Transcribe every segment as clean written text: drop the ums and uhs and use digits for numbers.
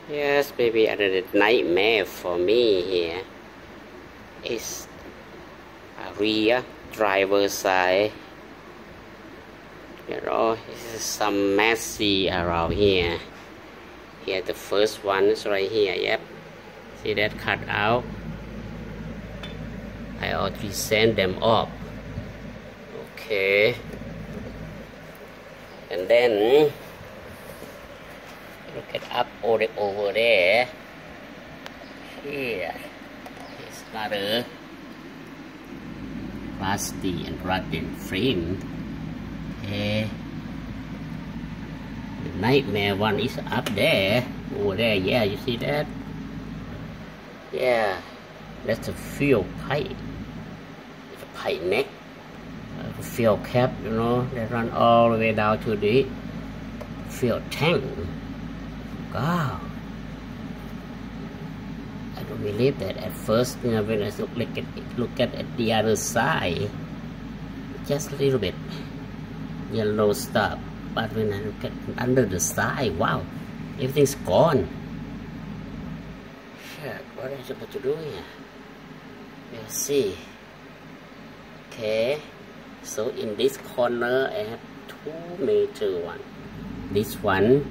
Yes, maybe another nightmare for me here is a rear driver side. You know, this is some messy around here. Here, the first one is right here. Yep, see that cut out? I already sent them off. Okay, and then look it up over there. Here is another rusty and rotten frame. Okay. The nightmare one is up there. Over there, yeah, you see that? Yeah, that's a fuel pipe. It's a pipe neck. A fuel cap, you know, they run all the way down to the fuel tank. Wow, I don't believe that at first. You know, when I look at the other side, just a little bit yellow stuff. But when I look at under the side, wow, everything's gone. Shit, what am I supposed to do here? We'll see. Okay, so in this corner I have two major ones. This one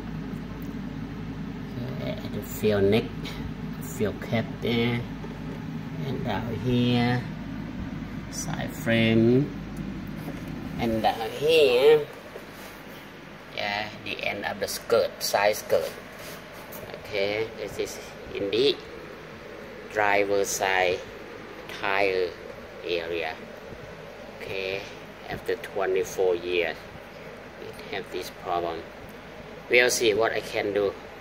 at the fuel neck, fuel cap there, and down here side frame, and down here, yeah, the end of the skirt, side skirt. Okay, this is in the driver side tire area. Okay, after 24 years we have this problem. We'll see what I can do.